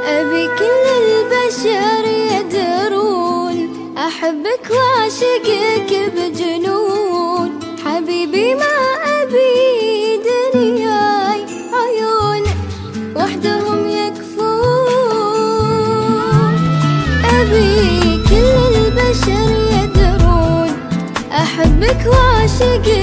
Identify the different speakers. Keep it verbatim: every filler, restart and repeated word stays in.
Speaker 1: أبي كل البشر يدرون أحبك وأعشقك بجنون. حبيبي ما أبي دنياي عيون وحدهم يكفون. أبي كل البشر يدرون أحبك وأعشقك